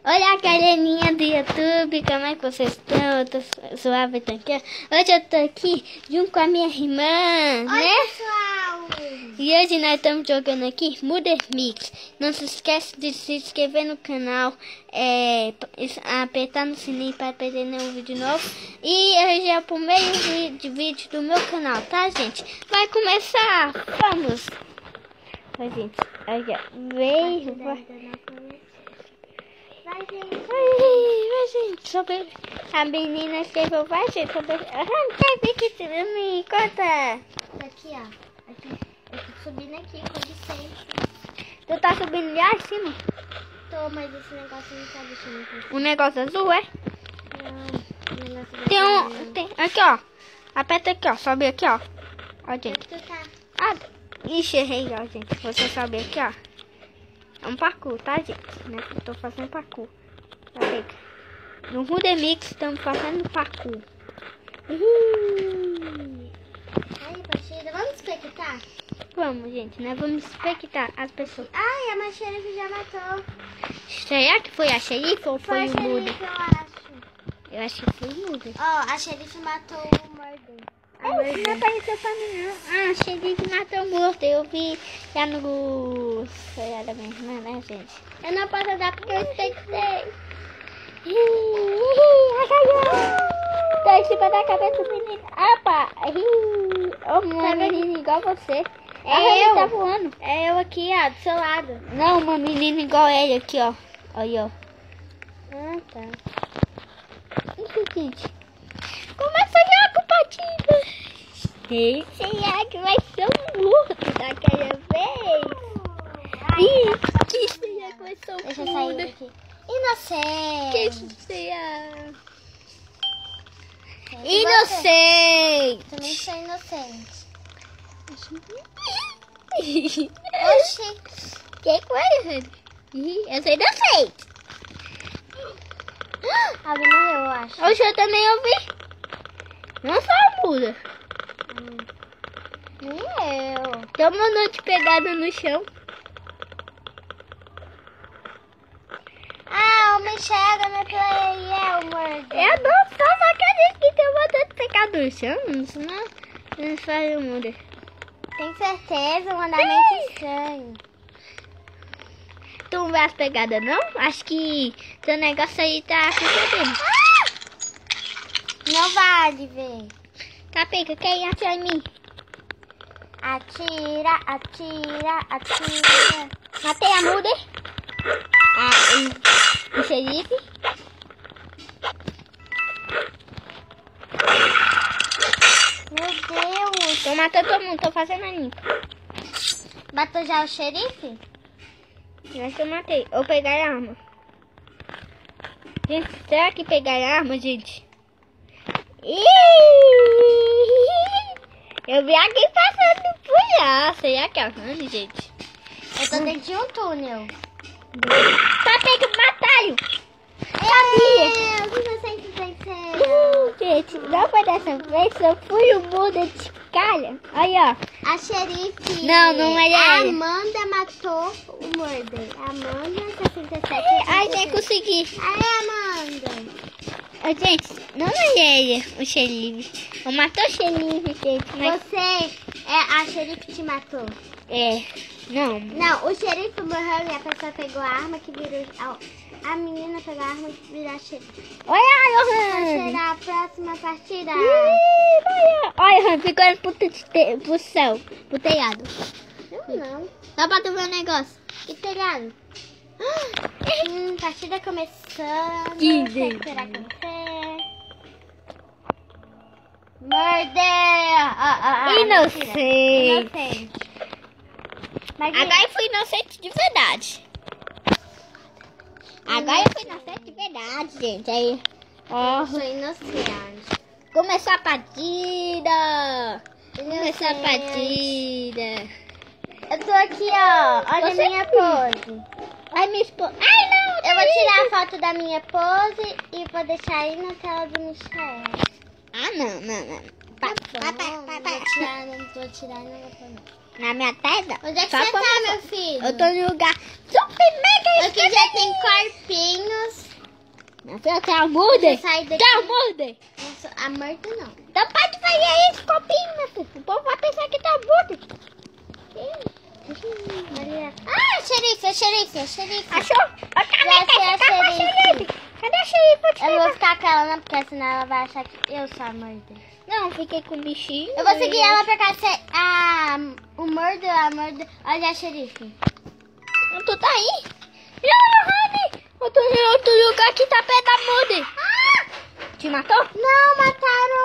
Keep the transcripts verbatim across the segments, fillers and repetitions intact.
Olha a galerinha do YouTube, como é que vocês estão? Eu tô suave tranquila. Hoje eu tô aqui junto com a minha irmã, Oi, né? pessoal! E hoje nós estamos jogando aqui Murder Mix. Não se esquece de se inscrever no canal, é, apertar no sininho para perder nenhum vídeo novo. E hoje é o primeiro vídeo, vídeo do meu canal, tá, gente? Vai começar! Vamos! Vai, gente. Olha, vem, vai. Vai, gente. Vai, vai, gente. Sobre... A menina escreveu, vai, gente. Sobre... Ah, quer ver que você me conta? Aqui, ó. Aqui. Eu tô subindo aqui, com licença. Tu tá subindo lá em cima? Tô, mas esse negócio não tá deixando aqui. O negócio azul, é? Não, o negócio Tem um... vermelho. Tem... Aqui, ó. Aperta aqui, ó. Sobe aqui, ó. Ó, gente. Tu tá... Ah, ixi, errei, ó, gente. Você sobe aqui, ó. É um parkour, tá, gente? Né? Eu tô fazendo parkour. Tá vendo? No Murder Mix estamos fazendo parkour. Uhul. Aí, Baixida, vamos expectar? Vamos, gente, né? Vamos expectar as pessoas. Ai, a Macheira já matou. Será que foi a xerife ou foi, Foi a o Murder? xerife, eu acho. Eu acho que foi o Murder. Ó, a xerife matou o Murder. A Não Murder. apareceu pra mim, não. Ah, a xerife matou o Murder. Eu vi já no celular da minha irmã, né, gente? Eu não posso dar porque eu expectei. Tá em cima da cabeça do menino. Opa! Ô, uma menina igual você. É Ah, ele eu. tá voando. É eu aqui, ó, do seu lado. Não, uma menina igual ele aqui, ó. Aí, ó. Ah, tá. Isso, gente. Começa já com partida. Ei, será que vai ser um murro daquela vez? Ih, que será que vai ser um Deixa eu sair murro? daqui. Inocente. Que será? Você Inocente. também sou inocente. Oxi. Que coisa? Ih, eu sou inocente. Alguém morreu, eu acho. Oxe, eu também ouvi. Não só a muda. Hum. Nem eu. Tem uma noite pegada no chão. Ah, o Michel na play é o Murder. Eu não sou, só acredito que tem uma noite pegada no chão. Isso não, não faz o mundo. Tem certeza? Um andamento estranho. Tu não vê as pegadas, não? Acho que teu negócio aí tá sucedendo. Não vale ver. Tá, pega, quer ir atrás de mim? Atira, atira, atira. Matei a muda. Ah, e, o xerife. Meu Deus. Tô matando todo mundo, tô fazendo a limpa. Matou já o xerife? Eu acho que eu matei. Ou pegar a arma. Gente, será que pegar a arma, gente? Ih! Eu vi alguém passando por lá. Será que é a Rani, gente? Eu tô dentro de um túnel. Tá pega, mataram! Sabia? Os inocentes venceram. Uh, gente, não foi dessa vez, eu fui o mundo de calha. Aí, ó. A xerife. Não, não era A ela. Amanda matou o Murder. Amanda sessenta e sete. Ai, nem consegui. Ai, Amanda. Ô, gente, não é ele, o xerife. Eu matou o xerife, gente, mas... Você, é, a xerife te matou. É, não. Não, o xerife morreu e a pessoa pegou a arma que virou... A, a menina pegou a arma que virou a xerife. Olha, Vai Johan. será a próxima partida. Olha, olha, Johan, ficou indo pro, te- te- pro céu, pro telhado. Eu não. Dá pra tu ver o negócio. Que telhado? Hum, partida começando. Que O que delícia. será acontecer? Murder! Ah, ah, ah, Inocente. mentira. Inocente. Mas Agora eu fui inocente de verdade. Agora eu fui inocente de verdade, gente. Aí, ó, eu sou inocente. começou a partida. Começou a Inocente. partida. Eu tô aqui, ó. Olha Você a minha viu? pose. Ai, minha esposa. Ai, não. Eu vou tirar a foto da minha pose e vou deixar aí na tela do Michel. Ah, não, não, não. Vai, Tá vai, bom, vai, não vai, vou vai. tirar, não vou tirar, não vou pôr, não. Na minha tela? Onde é que Só você pra tá, mostrar. meu filho? Eu tô no lugar super mega Aqui já tem corpinhos. Minha filha, tá a Murder? Sai daqui. Tá a Murder? Nossa, a Murder não. Então pode fazer esse copinho, meu filho. O povo vai pensar que tá a Murder. Maria. Ah, xerife, xerife, xerife. Achou? A caneta, Já sei a fica com a xerife. xerife. Cadê a xerife? Eu vou ficar com ela, não, porque senão ela vai achar que eu sou a Murder. Não, fiquei com o bichinho. Eu vou seguir ela pra casa. A, o Murder, a Murder. Olha a xerife. Tu tá aí? Não, Rani. Eu tô em outro lugar que tá perto da Murder. Ah! Te matou? Não, mataram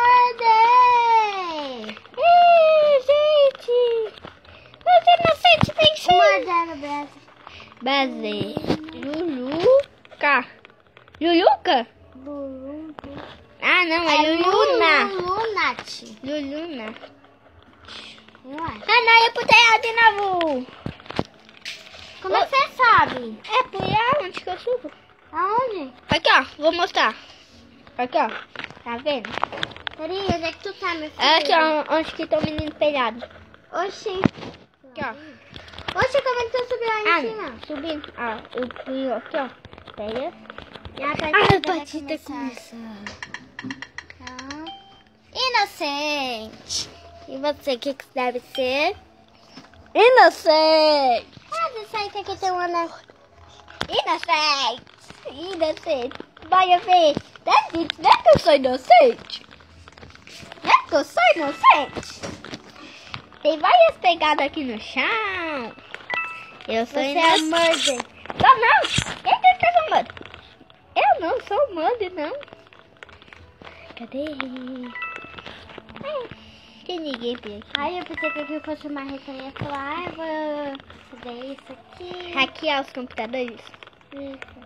o Murder. Ih, gente. Você não sente pensando. Murder no Brasil. Bazê. Luluca. Luluca? Lulu. Ah, não, é Luluna. Lulunati. Luluna. Eu acho. Ah, não, eu botei ela de novo. Como é que você sabe? É por aí onde que eu subo. Aonde? Aqui, ó, vou mostrar. Aqui, ó. Tá vendo? Peraí, onde é que tu tá, meu filho? É aqui, ó, onde que tá o menino pelado. Oxi. Aqui, ó. Oxi, como é que tu subiu lá em Ah, cima? não, subindo. Ah, eu fui aqui, ó. Pega. E a partida, Ah, a vai partida começar. Tá. Inocente. E você, o que que deve ser? Inocente. Ah, isso aí que aqui tem uma... né? Inocente. Inocente. Vai ver. Não é que eu sou inocente. Não é que eu sou inocente. Tem várias pegadas aqui no chão. Eu sou Você é inocente. Murder. Não, não. Quem disse que eu sou Murder? Eu não sou Murder, não. Cadê? Ai, tem ninguém por aqui. Ai, eu pensei que aqui fosse uma reta, eu ia falar, ah, eu vou fazer isso aqui. Hackear os computadores. Isso.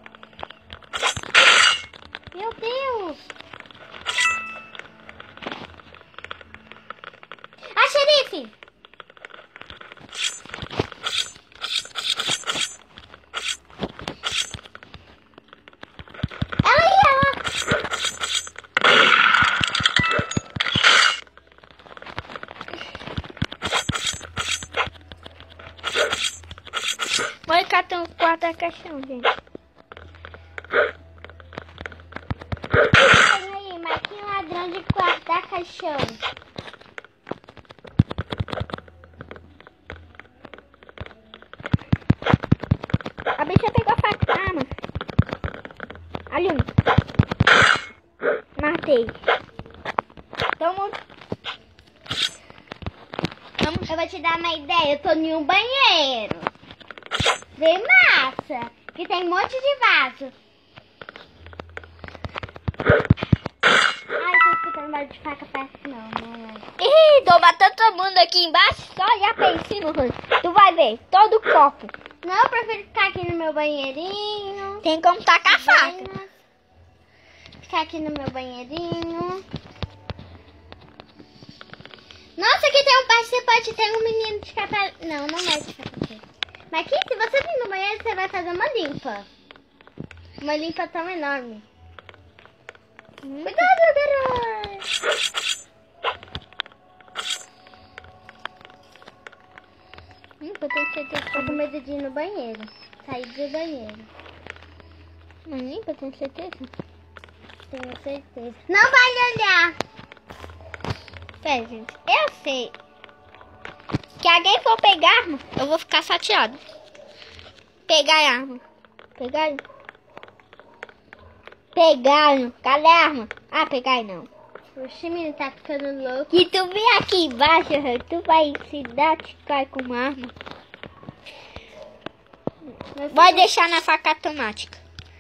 Meu Deus! Ah, xerife! Ela aí, ela! Vai catar um quarto caixão, gente. Olha aí, Marquinhos ladrão de quarto caixão. A bicha pegou a faca. Ah, mano. Ali um. Matei. Toma. Vamos. Eu vou te dar uma ideia, eu tô em um banheiro. Vem massa, que tem um monte de vaso. Ai, tô escutando barulho de faca perto, não, não é. Ih, tô matando todo mundo aqui embaixo. Só olhar pra em cima, mano. Tu vai ver. Todo o copo. Não, eu prefiro ficar aqui no meu banheirinho. Tem como tacar a faca. Apenas Ficar aqui no meu banheirinho. Nossa, aqui tem um participante, tem um menino de capa... Não, não é de capacete. Mas aqui, se você vir no banheiro, você vai fazer uma limpa. Uma limpa tão enorme. Hum. Cuidado, garoto! Hum, eu tenho certeza. Tô com medo de ir no banheiro. Sair do banheiro. Mas nem eu tenho certeza. Tenho certeza. Não vai olhar! Pera, gente. Eu sei. Que alguém for pegar a arma, eu vou ficar chateado. Pegar a arma. Pegar. Pegar. Cadê a arma? Ah, pegar não. O menino tá ficando louco. E tu vem aqui embaixo, tu vai se dar cai com uma arma. Vai deixar na faca automática.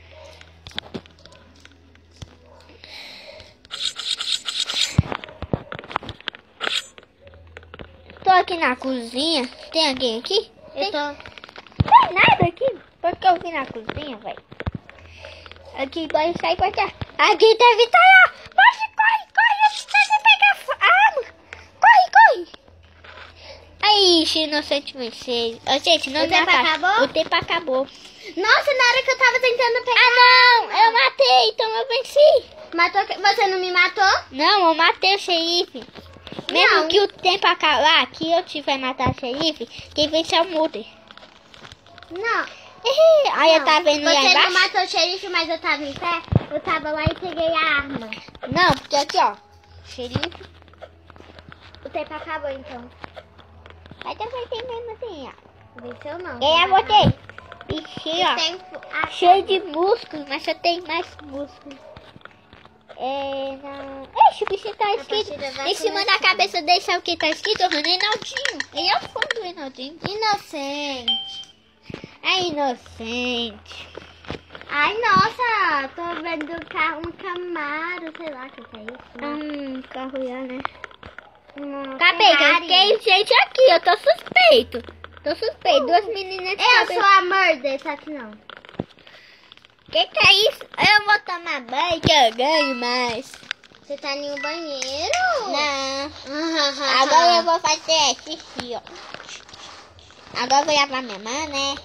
Tô aqui na cozinha. Tem alguém aqui? Eu tô... Não tem nada aqui. Porque eu vim na cozinha, velho. Aqui vai sair pra cá. Aqui deve estar lá. Mas corre, corre. Antes de pegar a arma. Corre, corre. Aí, inocente vencer. Ô, gente, não O tempo mataram. acabou? O tempo acabou. Nossa, na hora que eu tava tentando pegar... Ah, não. Eu matei, então eu venci. Matou... Você não me matou? Não, eu matei o xerife. Mesmo Não. que o tempo acabar, que eu tiver matar o xerife, quem vence é o Mulder. Não. Aí eu tava vendo lá Você embaixo. não matou o xerife, mas eu tava em pé. Eu tava lá e peguei a arma. Não, porque aqui, ó. Xerife. O tempo acabou, então. Mas também tem mesmo assim, ó. Venceu não. E aí eu botei. Bichinho, O ó. tempo acabou. Cheio de músculos, mas só tem mais músculos. É, não. Ixi, o bichinho tá escrito. partida vai Em cima da começar. cabeça dele, sabe o que tá escrito? Reinaldinho. Ele é o fã do Reinaldinho. Inocente. É inocente. Ai, nossa. Tô vendo um carro, um Camaro, sei lá o que que é isso. né? Hum, carro já, né? Um Acabei, Ferrari. tem gente aqui, eu tô suspeito. Tô suspeito. Duas meninas de Eu cabelo. sou a Murder, só que não. Que que é isso? Eu vou tomar banho que eu ganho mais. Você tá em um banheiro? Não. Agora eu vou fazer xixi, ó. Agora eu vou lavar minha mão, né?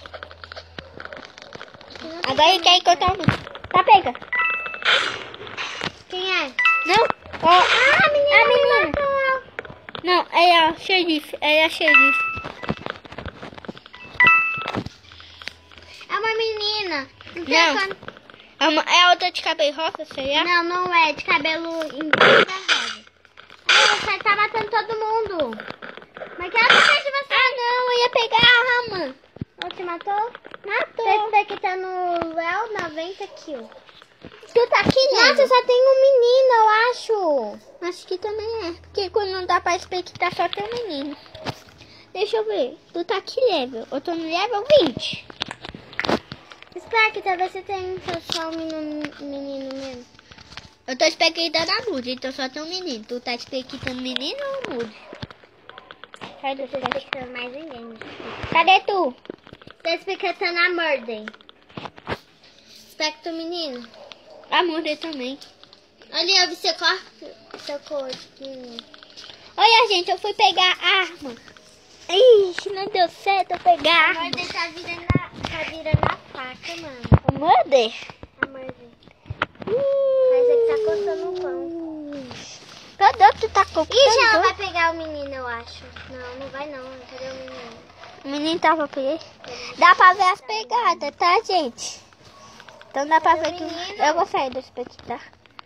Agora ele quer encontrar um. Tá, pega. Quem é? Não? Ó, Ah, a menina. a menina. matou. Não, é a xerife. É a xerife. É uma menina. Não. sei Não. quando- É, uma, é a outra de cabelo rosa, seria? Não, não é. De cabelo em cima da rosa. Ai, você tá matando todo mundo. Mas que ela tá atrás de você? Ah, não, eu ia pegar a arma. Ela te matou? Matou. Você vê que tá no Léo noventa kills. Tu tá aqui, né? Nossa, só tem um menino, eu acho. Acho que também é. Porque quando não dá pra expectar, só tem um menino. Deixa eu ver. Tu tá que level? Eu tô no level vinte. Espera que talvez você tenha só um menino, menino mesmo. Eu tô expectando a Moody, então só tem um menino. Tu tá expectando menino ou Moody? Cadê você? Não tá explicando mais ninguém. Cadê tu? Tá explicando a Murder. Espectro menino. A Moody também. Olha, eu vi seu corpo. Seu corpo. Olha, gente, eu fui pegar a arma. Ixi, não deu certo eu pegar a A arma. Murder tá virando a, tá virando a faca, mano. A Moody? A Murder. Parece que tá cortando o pão. Cadê tu tá cortando? Ixi, ela vai pegar o menino, eu acho. Não, não vai não. Cadê o menino? O menino tava por aí. Dá pra ver as pegadas, tá, gente? Então dá pra ver que menino? eu vou sair do espectador.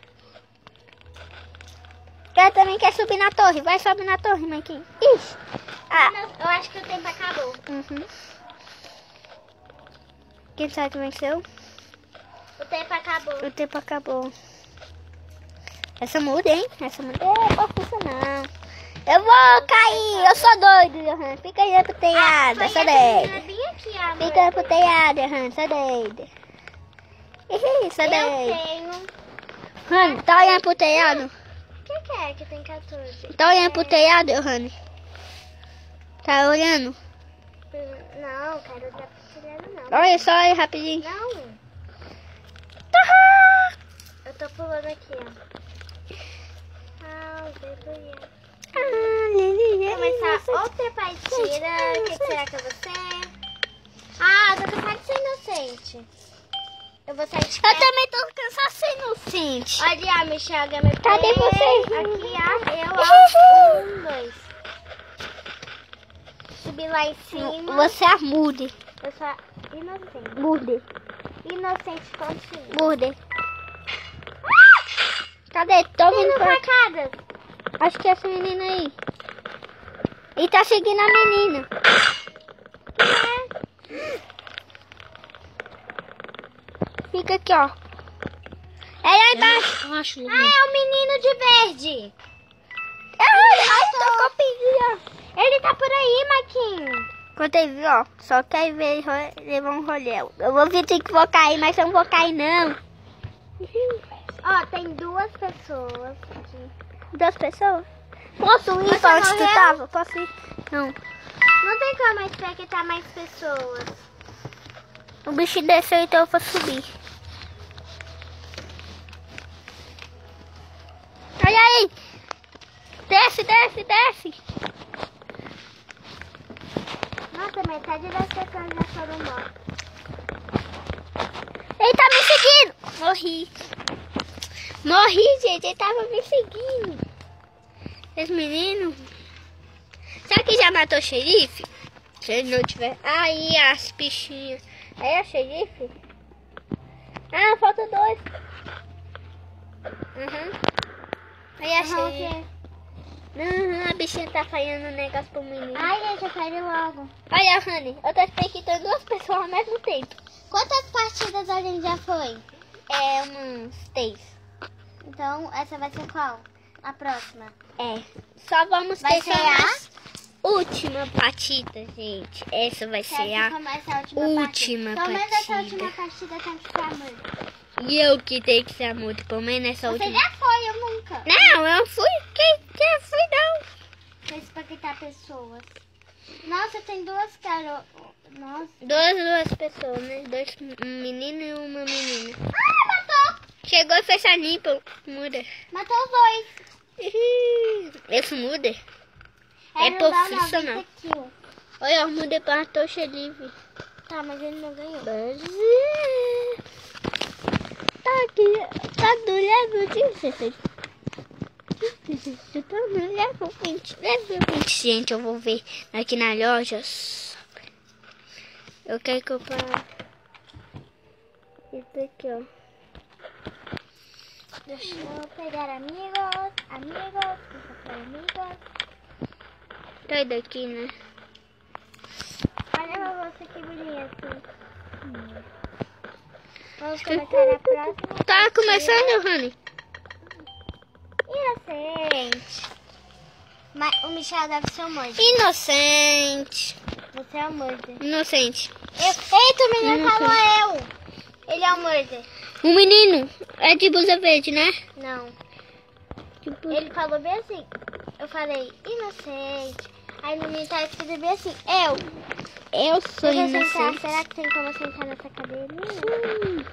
Quer também quer subir na torre? Vai subir na torre, Marquinhos. Ixi. Ah. Eu acho que o tempo acabou. Uhum. Quem sabe que venceu? O tempo acabou. O tempo acabou. Essa muda, hein? Essa muda é força não. Eu vou cair. Eu sou doido, Johan. Fica aí pro telhado. Eu Foi sou essa menina doido. bem aqui, a Fica Murder. pro telhado, Johan. Sou doido. Ih, sou Eu doido. tenho... Rani, tá olhando pro telhado? O que, que é que tem quatorze? Tá olhando pro telhado, Rani? Tá olhando? Não, quero dar pro telhado não. Olha só aí rapidinho. Não, eu tô pulando aqui, ó. Ah, deveria. Ah, Lili, Começar outra partida. O que, que será que é você? Ah, eu tô cansada de ser inocente. Eu vou sair de Eu perto. também tô cansada de ser inocente. Olha, a Michelle H M P. Cadê você? Aqui, ó. Eu, ó. Um, dois. Subir lá em cima. Você é mude. Eu sou inocente. Mude. Inocente continua. Mude. Cadê? Tô vindo Tendo pra... facadas. Acho que é essa menina aí. E tá seguindo a menina. Fica aqui, ó. É lá embaixo. Ah, é o menino de verde. Ai, ai, tô com perigo. Ele tá por aí, Marquinhos. Quando ele viu, ó, só quer ver ro- levar um rolê. Eu vou vir que vou cair, mas eu não vou cair, não. Ó, tem duas pessoas aqui. Duas pessoas? Posso ir Você pra onde tu morreu? tava? Posso ir? Não. Não tem como expectar mais pessoas. O bicho desceu, então eu vou subir. Olha aí! Desce, desce, desce! Nossa, metade das pessoas já foram mortas. Ele tá me seguindo! Morri. Morri, gente. Ele tava me seguindo. Esse menino... Será que já matou o xerife? Se ele não tiver... Aí, as bichinhas. Aí é xerife? Ah, falta dois. Uhum. Aí é xerife. Uhum, a bichinha tá falhando um negócio pro menino. Ai, gente, eu quero logo. Olha, Honey, eu tô expectando duas pessoas ao mesmo tempo. Quantas partidas a gente já foi? É, uns três. Então, essa vai ser qual? A próxima? É. Só vamos Vai ter ser só a mais última partida, gente. Essa vai Quer ser que a comece a última, última partida. Pelo menos essa partida. última partida tem que ficar muito. E eu que tenho que ser a multa, pelo menos nessa Você última. já foi, eu nunca. Não, eu fui. Quem, quem fui, não. Fez pra quitar pessoas. Nossa, tem duas garotas. Nossa. Duas, duas pessoas, né? Dois, um menino e uma menina. Ah, matou! Chegou e fez a limpa. Muda. Matou os dois. Esse muda. É Era dar profissional. noventa kills. Olha, o muda matou o xerife. Tá, mas ele não ganhou. Tá aqui. Tá do level dezesseis. Eu tô no level vinte. Level vinte. Gente, eu vou ver aqui na loja. Eu quero comprar isso aqui, ó. Deixa eu pegar amigos, amigos, amigos. Sai daqui, né? Olha pra você que bonito. Vamos começar a próxima. Tá começando, Honey? Inocente. Mas o Michel deve ser o Murder. Inocente. Você é o Murder. Inocente. Eu... Eita, o menino Inocente. falou eu. Ele é o Murder. O menino é de blusa verde, né? Não. Tipo... Ele falou bem assim. Eu falei, inocente. Aí no menino tá escrito bem assim, eu. Eu sou Deixa eu sentar. inocente. Será que tem como eu sentar nessa cadeirinha? Hum.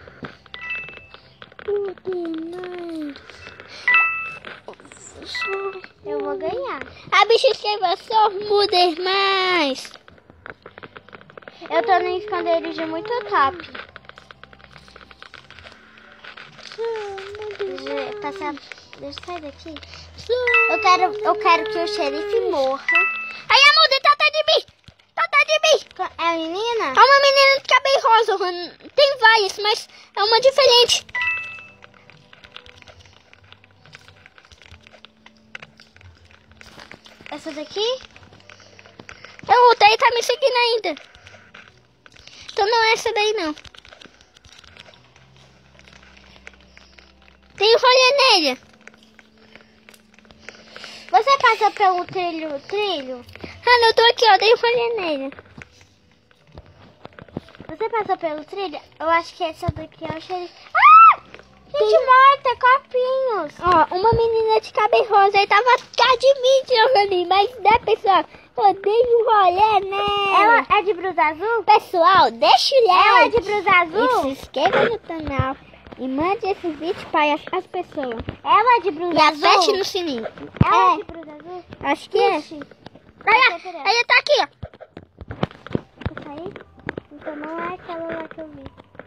Eu vou ganhar. A bicha escreveu só muda mais. Eu tô no esconderijo muito top. Deixa eu passar. Deixa eu sair daqui. Eu quero, eu quero que o xerife morra. Aí a muda tá atrás de mim. Tá atrás de mim. É a menina? É uma menina de cabelo rosa, Rony. Tem várias, mas é uma diferente. Essa daqui? Eu voltei e tá me seguindo ainda. Então não é essa daí, não. Tem rolha nele. Você passa pelo trilho, trilho? Ah, eu tô aqui, ó. Dei rolha nele. Você passou pelo trilho? Eu acho que essa daqui é o xerife. Ah! Gente morta, copinhos. Ó, uma menina de cabelo rosa aí tava atrás de mim, Giovanni. Mas, né, pessoal? Eu dei um rolê nela. Ela é de blusa azul? Pessoal, deixa o like. Ela é de blusa azul? E se inscreva no canal. E mande esse vídeo para as, as pessoas. Ela é de blusa E azul? aperte no sininho. Ela é É, de blusa azul? acho que é. Ixi. Olha, aí tá aqui, ó. Essa aí? Então não é aquela lá que eu vi.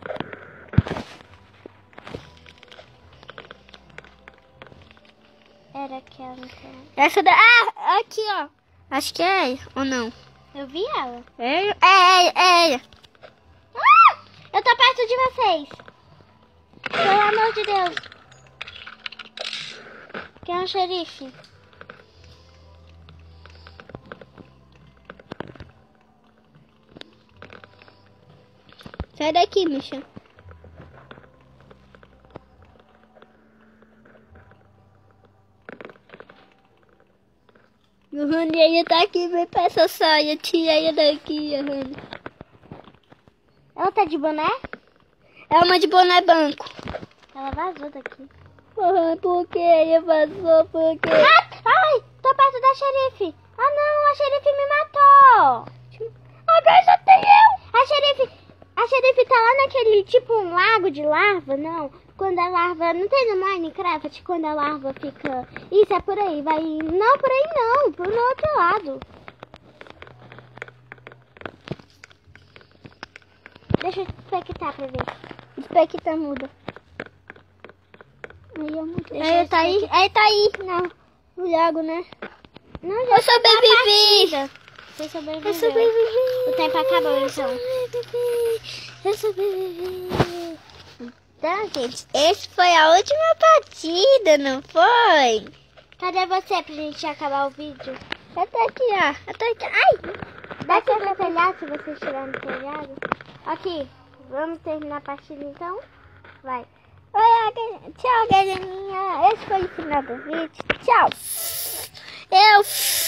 Era aquela, então. Essa da... Ah, aqui, ó. Acho que é ela, ou não? Eu vi ela. É, é, é, é ela. Ah! Eu tô perto de vocês. Pelo amor de Deus. Quem é o xerife? Sai daqui, Michel. O Rony ainda tá aqui, vem pra essa saia, tira ela daqui, Rony. Ela tá de boné? É uma de boné branco. Ela vazou daqui. Ah, por que ela vazou? Por quê? Ah, ai, tô perto da xerife. Ah não, a xerife me matou. Agora só tem eu. A xerife, a xerife tá lá naquele tipo um lago de larva, não. Quando a larva, não tem no Minecraft, quando a larva fica... Isso, é por aí, vai... Não, por aí não, por no outro lado. Deixa eu expectar pra ver. Expecta muda. Aí eu mudei. Deixa Aí eu tá aí, expectar. aí tá aí, não. No lago, né? Não, já Eu sobrevivi. Você sobreviveu. Eu sobrevivi. O tempo acabou, então. Sobrevivi. Eu sobrevivi. Então, gente, esse foi a última partida, não foi? Cadê você pra gente acabar o vídeo? Eu tô aqui, ó. Eu tô aqui. Ai! Dá aqui no telhado, se você estiver no telhado. Aqui, vamos terminar a partida então? Vai. Oi, tchau, galerinha. Esse foi o final do vídeo. Tchau. Eu...